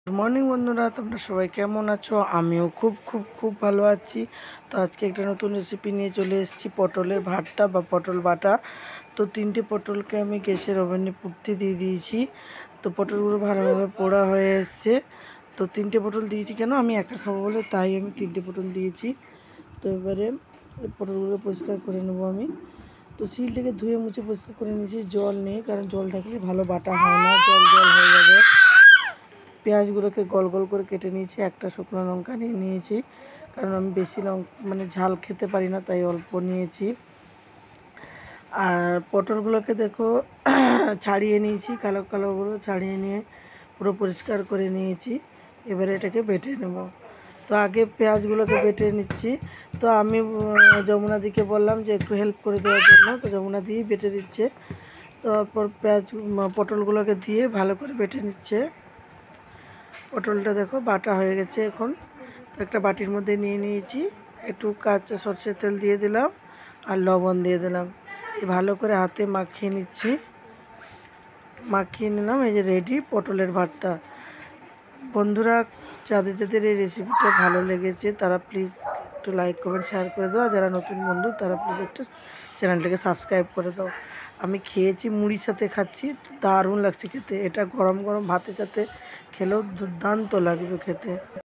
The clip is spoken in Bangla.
গুড মর্নিং বন্ধুরা, তোমরা সবাই কেমন আছো? আমিও খুব খুব খুব ভালো আছি। তো আজকে একটা নতুন রেসিপি নিয়ে চলে এসেছি, পটলের ভর্তা বা পটল বাটা। তো 3টে পটলকে আমি গ্যাসের ওভেনে পুড়তে দিয়ে দিয়েছি। তো পটলগুলো ভালোভাবে পোড়া হয়ে এসছে। তো 3টে পটল দিয়েছি, কেন আমি একা খাবো বলে তাই আমি 3টে পটল দিয়েছি। তো এবারে পটলগুলো পরিষ্কার করে নেবো আমি। তো শিলটাকে ধুয়ে মুছে পরিষ্কার করে নিয়েছি, জল নেই, কারণ জল থাকলে ভালো বাটা হয় না, জল জল হয়ে যাবে। পেঁয়াজগুলোকে গোল গোল করে কেটে নিয়েছি, একটা শুকনো লঙ্কা নিয়ে নিয়েছি, কারণ আমি বেশি মানে ঝাল খেতে পারি না, তাই অল্প নিয়েছি। আর পটলগুলোকে দেখো ছাড়িয়ে নিয়েছি, কালো কালোগুলো ছাড়িয়ে নিয়ে পুরো পরিষ্কার করে নিয়েছি। এবারে এটাকে বেটে নেব। তো আগে পেঁয়াজগুলোকে বেটে নিচ্ছি। তো আমি যমুনাদিকে বললাম যে একটু হেল্প করে দেওয়ার জন্য, তো যমুনা দিয়েই বেটে দিচ্ছে। তারপর পটলগুলোকে দিয়ে ভালো করে বেটে নিচ্ছে। পটলটা দেখো বাটা হয়ে গেছে এখন। তো একটা বাটির মধ্যে নিয়ে নিয়েছি, একটু কাঁচা সরষের তেল দিয়ে দিলাম আর লবণ দিয়ে দিলাম, ভালো করে হাতে মাখিয়ে নিচ্ছি। মাখিয়ে নিলাম, এই যে রেডি পটলের ভর্তা। বন্ধুরা, যাদের যাদের এই রেসিপিটা ভালো লেগেছে তারা প্লিজ একটু লাইক কমেন্ট শেয়ার করে দাও, আর যারা নতুন বন্ধু তারা প্লিজ একটু চ্যানেলটাকে সাবস্ক্রাইব করে দাও। আমি খেয়েছি, মুড়ির সাথে খাচ্ছি, দারুণ লাগছে খেতে। এটা গরম গরম ভাতের সাথে খেলেও দুর্দান্ত লাগবে খেতে।